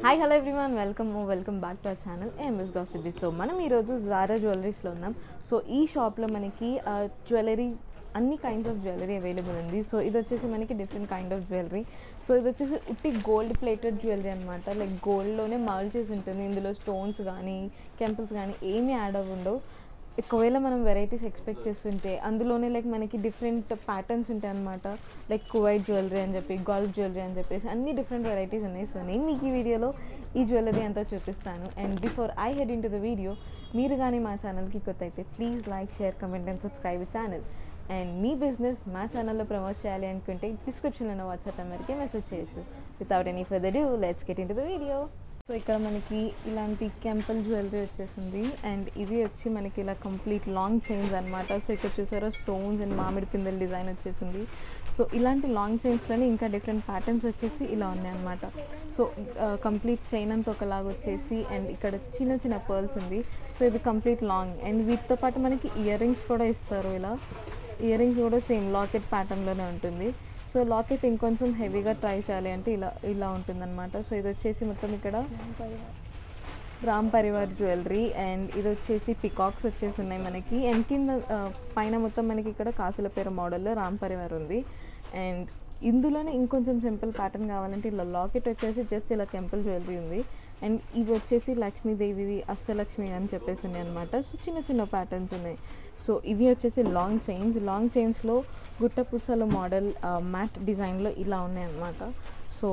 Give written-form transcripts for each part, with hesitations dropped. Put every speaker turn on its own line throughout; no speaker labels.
Hi hello everyone welcome back to our channel MS gossip. So మనం ఈరోజు Zara జ్యువెలరీస్లో ఉన్నాం. So ఈ షాప్లో మనకి జ్యువెలరీ అన్ని కైండ్స్ ఆఫ్ జ్యువెలరీ అవైలబుల్ ఉంది. సో ఇది వచ్చేసి మనకి different kind of jewellery. So ఇది వచ్చేసి ఉట్టి గోల్డ్ ప్లేటెడ్ జ్యువెలరీ అనమాట. లైక్ గోల్డ్లోనే మౌల్డ్ చేసి ఉంటుంది. ఇందులో స్టోన్స్ కానీ కెంపుల్స్ కానీ ఏమీ యాడ్ అవ్వఉండవు. ఒకవేళ మనం వెరైటీస్ ఎక్స్పెక్ట్ చేస్తుంటే అందులోనే లైక్ మనకి డిఫరెంట్ ప్యాటర్న్స్ ఉంటాయి అనమాట. లైక్ కువైట్ జ్యువెలరీ అని చెప్పి, గల్ఫ్ జ్యువెలరీ అని చెప్పేసి అన్ని డిఫరెంట్ వెరైటీస్ ఉన్నాయి. సో నేను మీకు ఈ వీడియోలో ఈ జ్యువెలరీ అంతా చూపిస్తాను. And before I head in to the video, మీరు కానీ మా ఛానల్కి కొత్త అయితే please like, share, comment and subscribe channel. And మీ బిజినెస్ మా ఛానల్లో ప్రమోట్ చేయాలి అనుకుంటే డిస్క్రిప్షన్లో ఉన్న వాట్సాప్ నెంబర్కి మెసేజ్ చేయొచ్చు. Without any further due let's get in to the video. So ఇక్కడ మనకి ఇలాంటి కెంపుల్ జ్యువెలరీ వచ్చేసింది. అండ్ ఇది వచ్చి మనకి ఇలా కంప్లీట్ లాంగ్ చైన్స్ అనమాట. సో ఇక్కడ చూసారా స్టోన్స్ అండ్ మామిడి పిందెల డిజైన్ వచ్చేసింది. సో ఇలాంటి లాంగ్ చైన్స్లోనే ఇంకా డిఫరెంట్ ప్యాటర్న్స్ వచ్చేసి ఇలా ఉన్నాయి అనమాట. సో కంప్లీట్ చైన్ అంతా ఒకలాగా వచ్చేసి అండ్ ఇక్కడ చిన్న చిన్న పర్ల్స్ ఉంది. సో ఇది కంప్లీట్ లాంగ్ అండ్ వీటితో పాటు మనకి ఇయర్ రింగ్స్ కూడా ఇస్తారు. ఇలా ఇయర్ రింగ్స్ కూడా సేమ్ లాకెట్ ప్యాటర్న్లోనే ఉంటుంది. సో లాకెట్ ఇంకొంచెం హెవీగా ట్రై చేయాలి అంటే ఇలా ఉంటుందన్నమాట. సో ఇది వచ్చేసి మొత్తం ఇక్కడ రామ్ పరివార్ జ్యువెలరీ. అండ్ ఇది వచ్చేసి పికాక్స్ వచ్చేసి ఉన్నాయి మనకి. అండ్ కింద పైన మొత్తం మనకి ఇక్కడ కాసుల పేరు మోడల్లో రామ్ పరివార్ ఉంది. అండ్ ఇందులోనే ఇంకొంచెం సింపుల్ ప్యాటర్న్ కావాలంటే ఇలా లాకెట్ వచ్చేసి జస్ట్ ఇలా టెంపుల్ జ్యువెలరీ ఉంది. అండ్ ఇవి వచ్చేసి లక్ష్మీదేవి, అష్టలక్ష్మి అని చెప్పేసి ఉన్నాయి అనమాట. సో చిన్న చిన్న ప్యాటర్న్స్ ఉన్నాయి. సో ఇవి వచ్చేసి లాంగ్ చైన్స్లో గుట్ట పూసల మోడల్ మ్యాట్ డిజైన్లో ఇలా ఉన్నాయి అన్నమాట. సో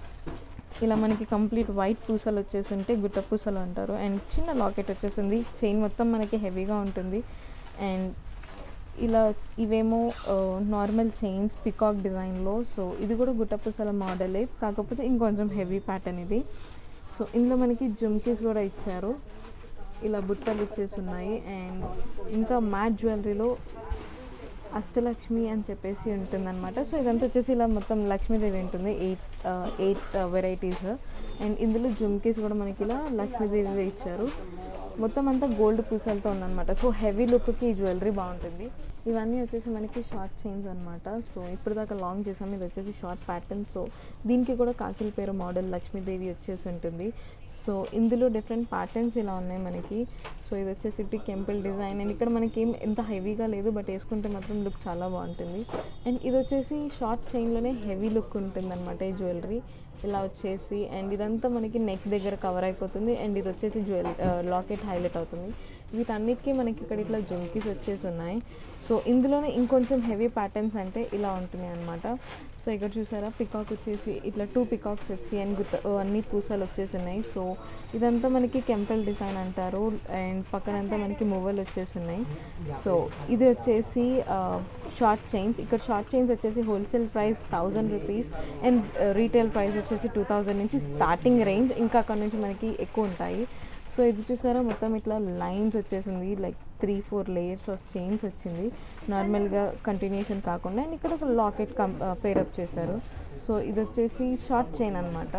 ఇలా మనకి కంప్లీట్ వైట్ పూసలు వచ్చేసి ఉంటే గుట్ట పూసలు అంటారు. అండ్ చిన్న లాకెట్ వచ్చేసింది. చైన్ మొత్తం మనకి హెవీగా ఉంటుంది. అండ్ ఇలా ఇవేమో నార్మల్ చైన్స్ పికాక్ డిజైన్లో. సో ఇది కూడా గుట్ట పూసల మోడలే, కాకపోతే ఇంకొంచెం హెవీ ప్యాటర్న్ ఇది. సో ఇందులో మనకి జుమ్కీస్ కూడా ఇచ్చారు. ఇలా బుట్టలు ఇచ్చేసి ఉన్నాయి. అండ్ ఇంకా మ్యాట్ జ్యువెలరీలో అష్టలక్ష్మి అని చెప్పేసి ఉంటుందన్నమాట. సో ఇదంతా వచ్చేసి ఇలా మొత్తం లక్ష్మీదేవి ఉంటుంది. Eight varieties. అండ్ ఇందులో జుమ్కీస్ కూడా మనకి ఇలా లక్ష్మీదేవి ఇచ్చారు. మొత్తం అంతా గోల్డ్ పూసలతో ఉందన్నమాట. సో హెవీ లుక్కి ఈ జ్యువెలరీ బాగుంటుంది. ఇవన్నీ వచ్చేసి మనకి షార్ట్ చైన్స్ అనమాట. సో ఇప్పుడు దాకా లాంగ్ చేసాము, ఇది వచ్చేసి షార్ట్ ప్యాటర్న్. సో దీనికి కూడా కాసుల పేరు మోడల్ లక్ష్మీదేవి వచ్చేసి ఉంటుంది. సో ఇందులో డిఫరెంట్ ప్యాటర్న్స్ ఇలా ఉన్నాయి మనకి. సో ఇది వచ్చేసి కెంపుల్ డిజైన్. అండ్ ఇక్కడ మనకి ఎంత హెవీగా లేదు, బట్ వేసుకుంటే మాత్రం లుక్ చాలా బాగుంటుంది. అండ్ ఇది వచ్చేసి షార్ట్ చైన్లోనే హెవీ లుక్ ఉంటుంది అనమాట ఈ జ్యువెలరీ ఇలా వచ్చేసి. అండ్ ఇదంతా మనకి నెక్ దగ్గర కవర్ అయిపోతుంది. అండ్ ఇది వచ్చేసి లాకెట్ హైలైట్ అవుతుంది. వీటన్నిటికీ మనకి ఇక్కడ ఇట్లా జుమ్కీస్ వచ్చేసి ఉన్నాయి. సో ఇందులోనే ఇంకొంచెం హెవీ ప్యాటర్న్స్ అంటే ఇలా ఉంటున్నాయి అనమాట. సో ఇక్కడ చూసారా పికాక్ వచ్చేసి ఇట్లా 2 పికాక్స్ వచ్చి అండ్ అన్ని పూసలు వచ్చేసి ఉన్నాయి. సో ఇదంతా మనకి కెంపుల్ డిజైన్ అంటారు. అండ్ పక్కనంతా మనకి మువ్వలు వచ్చేసి ఉన్నాయి. సో ఇది వచ్చేసి షార్ట్ చైన్స్. ఇక్కడ షార్ట్ చైన్స్ వచ్చేసి wholesale price 1000 rupees and retail price వచ్చేసి 2000 నుంచి స్టార్టింగ్ రేంజ్. ఇంకా అక్కడ నుంచి మనకి ఎక్కువ ఉంటాయి. సో ఇది చూసారా మొత్తం ఇట్లా లైన్స్ వచ్చేసింది. లైక్ 3-4 లేయర్స్ ఆఫ్ చైన్స్ వచ్చింది నార్మల్గా కంటిన్యూషన్ కాకుండా. అండ్ ఇక్కడ ఒక లాకెట్ పేరప్ చేశారు. సో ఇది వచ్చేసి షార్ట్ చైన్ అనమాట.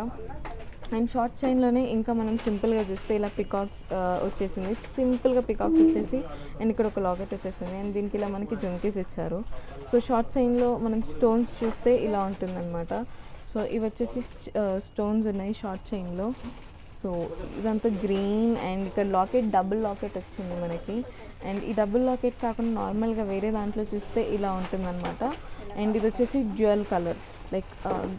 అండ్ షార్ట్ చైన్లోనే ఇంకా మనం సింపుల్గా చూస్తే ఇలా పికాక్స్ వచ్చేసింది. సింపుల్గా పికాక్స్ వచ్చేసి అండ్ ఇక్కడ ఒక లాకెట్ వచ్చేసింది. అండ్ దీనికి ఇలా మనకి జుమ్కీస్ ఇచ్చారు. సో షార్ట్ చైన్లో మనం స్టోన్స్ చూస్తే ఇలా ఉంటుందన్నమాట. సో ఇవి వచ్చేసి స్టోన్స్ ఉన్నాయి షార్ట్ చైన్లో. సో ఇదంతా గ్రీన్. అండ్ ఇక్కడ లాకెట్ డబుల్ లాకెట్ వచ్చింది మనకి. అండ్ ఈ డబుల్ లాకెట్ కాకుండా నార్మల్గా వేరే దాంట్లో చూస్తే ఇలా ఉంటుందన్నమాట. అండ్ ఇది వచ్చేసి డ్యూయల్ కలర్ లైక్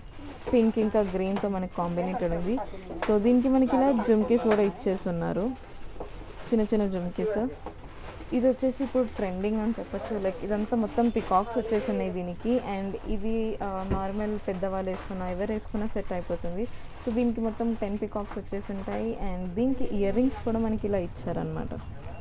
పింక్ ఇంకా గ్రీన్తో మనకి కాంబినేటెడ్ ఉంది. సో దీనికి మనకి ఇలా జుమ్కీస్ కూడా ఇచ్చేస్తున్నారు, చిన్న చిన్న జుమ్కీస్. ఇది వచ్చేసి ఇప్పుడు ట్రెండింగ్ అని చెప్పచ్చు. లైక్ ఇదంతా మొత్తం పికాక్స్ వచ్చేసి ఉన్నాయి దీనికి. అండ్ ఇది నార్మల్ పెద్దవాళ్ళు వేసుకున్నా ఎవరు వేసుకున్నా సెట్ అయిపోతుంది. సో దీనికి మొత్తం 10 పికాక్స్ వచ్చేసి ఉంటాయి. అండ్ దీనికి ఇయర్ రింగ్స్ కూడా మనకి ఇలా ఇచ్చారనమాట.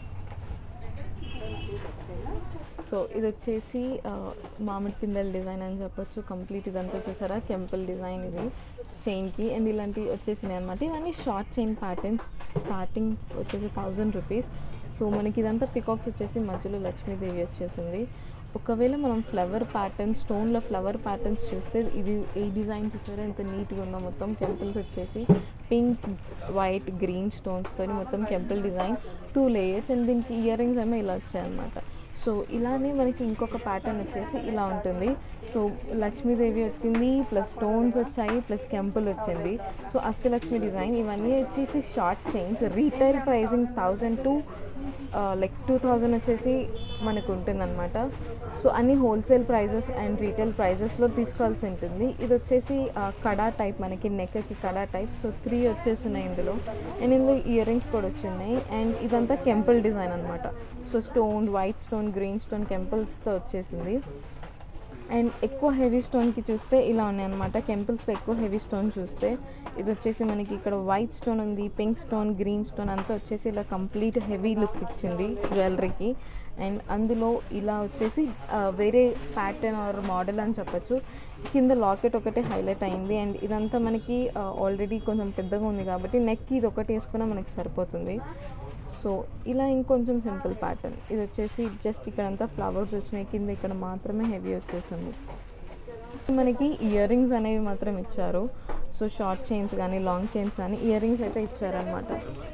సో ఇది వచ్చేసి మామిడి పిందెల డిజైన్ అని చెప్పొచ్చు. కంప్లీట్ ఇదంతా చూసారా కెంపుల్ డిజైన్ ఇది చైన్కి. అండ్ ఇలాంటివి వచ్చేసినాయి అనమాట. ఇవన్నీ షార్ట్ చైన్ ప్యాటర్న్స్. స్టార్టింగ్ వచ్చేసి 1000 రూపీస్. సో మనకి ఇదంతా పికాక్స్ వచ్చేసి మధ్యలో లక్ష్మీదేవి వచ్చేసింది. ఒకవేళ మనం ఫ్లవర్ ప్యాటర్న్ స్టోన్లో ఫ్లవర్ ప్యాటర్న్స్ చూస్తే ఇది ఈ డిజైన్ చూస్తారా ఎంత నీట్గా ఉందో. మొత్తం టెంపుల్స్ వచ్చేసి పింక్, వైట్, గ్రీన్ స్టోన్స్తో మొత్తం టెంపుల్ డిజైన్ 2 లేయర్స్. అండ్ దీనికి ఇయర్ రింగ్స్ ఏమో ఇలా వచ్చాయన్నమాట. సో ఇలానే మనకి ఇంకొక ప్యాటర్న్ వచ్చేసి ఇలా ఉంటుంది. సో లక్ష్మీదేవి వచ్చింది, ప్లస్ స్టోన్స్ వచ్చాయి, ప్లస్ కెంపుల్ వచ్చింది. So Ashtalakshmi design. ఇవన్నీ వచ్చేసి short chains. Retail pricing 1000 to like 2000 వచ్చేసి మనకు ఉంటుందన్నమాట. సో అన్ని హోల్సేల్ ప్రైజెస్ అండ్ రీటైల్ ప్రైజెస్లో తీసుకోవాల్సి ఉంటుంది. ఇది వచ్చేసి కడా టైప్, మనకి నెక్కి కడా టైప్. సో 3 వచ్చేస్తున్నాయి ఇందులో. అండ్ ఇందులో ఇయర్ రింగ్స్ కూడా వచ్చినాయి. అండ్ ఇదంతా కెంపుల్ డిజైన్ అనమాట. So stone, white stone, green stone కెంపుల్స్తో వచ్చేసింది. అండ్ ఎక్కువ హెవీ స్టోన్కి చూస్తే ఇలా ఉన్నాయి అనమాట. కెంపుల్స్లో ఎక్కువ హెవీ స్టోన్ చూస్తే ఇది వచ్చేసి మనకి ఇక్కడ వైట్ స్టోన్ ఉంది, పింక్ స్టోన్, గ్రీన్ స్టోన్ అంతా వచ్చేసి ఇలా కంప్లీట్ హెవీ లుక్ ఇచ్చింది జ్యువెలరీకి. అండ్ అందులో ఇలా వచ్చేసి వేరే ప్యాటర్న్ ఆర్ మోడల్ అని చెప్పచ్చు. కింద లాకెట్ ఒకటి హైలైట్ అయింది. అండ్ ఇదంతా మనకి ఆల్రెడీ కొంచెం పెద్దగా ఉంది కాబట్టి నెక్కి ఇది ఒకటి వేసుకున్నా మనకి సరిపోతుంది. సో ఇలా ఇంకొంచెం సింపుల్ ప్యాటర్న్. ఇది వచ్చేసి జస్ట్ ఇక్కడంతా ఫ్లవర్స్ వచ్చినాయి, కింద ఇక్కడ మాత్రమే హెవీ వచ్చేసింది. సో మనకి ఇయర్ రింగ్స్ అనేవి మాత్రం ఇచ్చారు. సో షార్ట్ చైన్స్ కానీ లాంగ్ చైన్స్ కానీ ఇయర్ రింగ్స్ అయితే ఇచ్చారనమాట.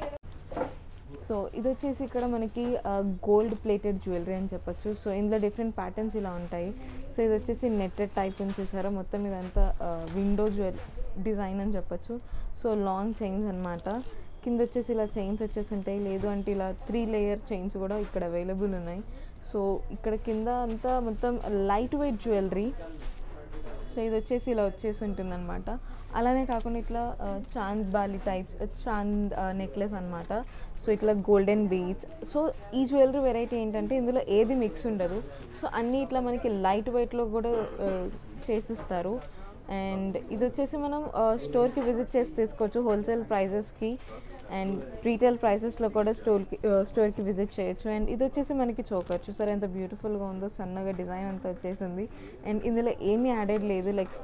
సో ఇది వచ్చేసి ఇక్కడ మనకి గోల్డ్ ప్లేటెడ్ జ్యువెలరీ అని చెప్పొచ్చు. సో ఇందులో డిఫరెంట్ ప్యాటర్న్స్ ఇలా ఉంటాయి. సో ఇది వచ్చేసి నెట్టెడ్ టైప్ అని చూసారా, మొత్తం ఇదంతా విండో డిజైన్ అని చెప్పొచ్చు. సో లాంగ్ చైన్స్ అనమాట. కింద వచ్చేసి ఇలా చైన్స్ వచ్చేసి ఉంటాయి, లేదు అంటే ఇలా 3 లేయర్ చైన్స్ కూడా ఇక్కడ అవైలబుల్ ఉన్నాయి. సో ఇక్కడ కింద అంతా మొత్తం లైట్ వెయిట్ జ్యువెలరీ. సో ఇది వచ్చేసి ఇలా వచ్చేసి ఉంటుందన్నమాట. అలానే కాకుండా ఇట్లా చాంద్ బాలి టైప్స్, చాంద్ నెక్లెస్ అనమాట. సో ఇట్లా గోల్డెన్ బీడ్స్. సో ఈ జ్యువెలరీ వెరైటీ ఏంటంటే ఇందులో ఏది మిక్స్ ఉండదు. సో అన్నీ ఇట్లా మనకి లైట్ వెయిట్లో కూడా చేసిస్తారు. అండ్ ఇది వచ్చేసి మనం స్టోర్కి విజిట్ చేసి తీసుకోవచ్చు హోల్సేల్ ప్రైజెస్కి. అండ్ రీటైల్ ప్రైసెస్లో కూడా స్టోర్కి విజిట్ చేయొచ్చు. అండ్ ఇది వచ్చేసి మనకి చోకర్ చూసారు ఎంత బ్యూటిఫుల్గా ఉందో, సన్నగా డిజైన్ అంతా వచ్చేసింది. అండ్ ఇందులో ఏమీ యాడెడ్ లేదు, లైక్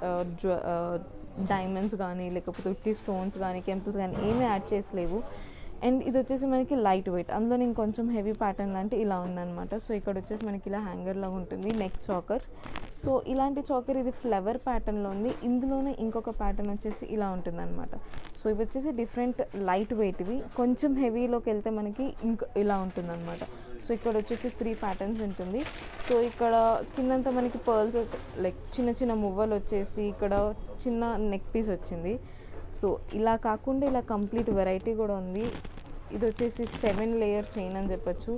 డైమండ్స్ కానీ లేకపోతే ఉట్టి స్టోన్స్ కానీ కెంపుల్స్ కానీ ఏమీ యాడ్ చేసలేవు. అండ్ ఇది వచ్చేసి మనకి లైట్ వెయిట్, అందులో నేను కొంచెం హెవీ ప్యాటర్న్ లాంటి ఇలా ఉందన్నమాట. సో ఇక్కడ వచ్చేసి మనకి ఇలా హ్యాంగర్ లాగా ఉంటుంది, నెక్ చాకర్. సో ఇలాంటి చాకర్ ఇది ఫ్లవర్ ప్యాటర్న్లో ఉంది. ఇందులోనే ఇంకొక ప్యాటర్న్ వచ్చేసి ఇలా ఉంటుందన్నమాట. సో ఇవి వచ్చేసి డిఫరెంట్ లైట్ వెయిట్వి. కొంచెం హెవీలోకి వెళ్తే మనకి ఇంకా ఇలా ఉంటుందన్నమాట. సో ఇక్కడ వచ్చేసి 3 ప్యాటర్న్స్ ఉంటుంది. సో ఇక్కడ కిందంతా మనకి పర్ల్స్ లైక్ చిన్న చిన్న మువ్వలు వచ్చేసి ఇక్కడ చిన్న నెక్ పీస్ వచ్చింది. సో ఇలా కాకుండా ఇలా కంప్లీట్ వెరైటీ కూడా ఉంది. ఇది వచ్చేసి 7 లేయర్ చైన్ అని చెప్పచ్చు.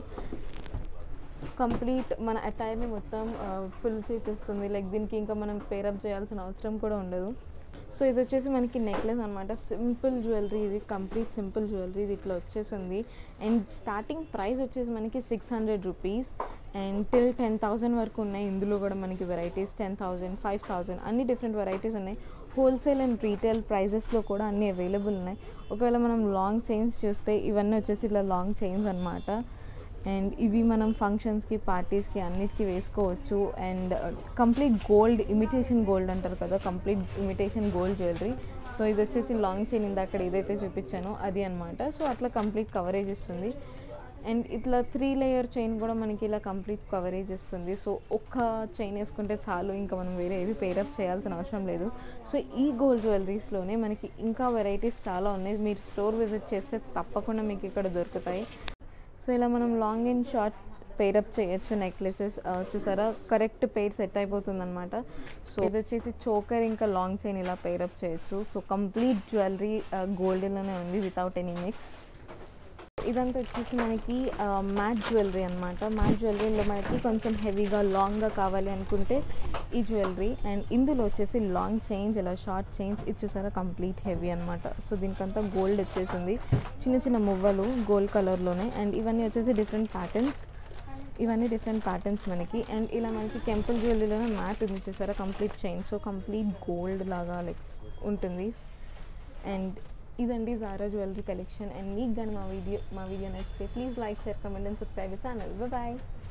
కంప్లీట్ మన అటైర్ని మొత్తం ఫుల్ చేసేస్తుంది. లైక్ దీనికి ఇంకా మనం పేరప్ చేయాల్సిన అవసరం కూడా ఉండదు. సో ఇది వచ్చేసి మనకి నెక్లెస్ అనమాట. సింపుల్ జ్యువెలరీ, ఇది కంప్లీట్ సింపుల్ జ్యువెలరీ. ఇది ఇట్లా వచ్చేసింది. అండ్ స్టార్టింగ్ ప్రైస్ వచ్చేసి మనకి 600 రూపీస్ అండ్ టిల్ 10,000 వరకు ఉన్నాయి. ఇందులో కూడా మనకి వెరైటీస్ 10,000, 5,000 అన్ని డిఫరెంట్ వెరైటీస్ ఉన్నాయి. హోల్సేల్ అండ్ రీటైల్ ప్రైజెస్లో కూడా అన్నీ అవైలబుల్ ఉన్నాయి. ఒకవేళ మనం లాంగ్ చైన్స్ చూస్తే ఇవన్నీ వచ్చేసి ఇలా లాంగ్ చైన్స్ అనమాట. అండ్ ఇవి మనం ఫంక్షన్స్కి, పార్టీస్కి అన్నిటికీ వేసుకోవచ్చు. And complete gold, imitation gold అంటారు కదా, complete imitation gold jewellery. So ఇది వచ్చేసి లాంగ్ చైన్ ఇందాక ఏదైతే చూపించానో అది అనమాట. సో అట్లా కంప్లీట్ కవరేజ్ ఇస్తుంది. అండ్ ఇట్లా 3 లేయర్ చైన్ కూడా మనకి ఇలా కంప్లీట్ కవరేజ్ ఇస్తుంది. సో ఒక్క చైన్ వేసుకుంటే చాలు, ఇంకా మనం వేరే ఏవి పేరప్ చేయాల్సిన అవసరం లేదు. సో ఈ గోల్డ్ జ్యువెలరీస్లోనే మనకి ఇంకా వెరైటీస్ చాలా ఉన్నాయి. మీరు స్టోర్ విజిట్ చేస్తే తప్పకుండా మీకు ఇక్కడ దొరుకుతాయి. సో ఇలా మనం లాంగ్ అండ్ షార్ట్ పేరప్ చేయొచ్చు నెక్లెసెస్. చూసారా కరెక్ట్ పేర్ సెట్ అయిపోతుంది అనమాట. సో ఇది వచ్చేసి చోకర్ ఇంకా లాంగ్ చైన్ ఇలా పేరప్ చేయొచ్చు. సో కంప్లీట్ జ్యువెలరీ గోల్డ్లోనే ఉంది వితౌట్ ఎనీ మిక్స్. ఇదంతా వచ్చేసి మనకి మ్యాట్ జ్యువెలరీ అనమాట. మ్యాట్ జ్యువెలరీలో మనకి కొంచెం హెవీగా లాంగ్గా కావాలి అనుకుంటే ఈ జ్యువెలరీ. అండ్ ఇందులో వచ్చేసి లాంగ్ చైన్స్, ఇలా షార్ట్ చైన్స్, ఇది చూసారా కంప్లీట్ హెవీ అనమాట. సో దీనికంతా గోల్డ్ వచ్చేసింది, చిన్న చిన్న మువ్వలు గోల్డ్ కలర్లోనే. అండ్ ఇవన్నీ వచ్చేసి డిఫరెంట్ ప్యాటర్న్స్, ఇవన్నీ డిఫరెంట్ ప్యాటర్న్స్ మనకి. అండ్ ఇలా మనకి కెంపుల్ జ్యువెలరీలోనే మ్యాట్ ఉంది చూసారా complete chain. So complete gold లాగా లైక్ ఉంటుంది. అండ్ ఇదండి జారా జ్యువెలరీ కలెక్షన్. అండ్ మీకు కానీ మా వీడియో నచ్చితే please like, share, comment and subscribe channel. Bye.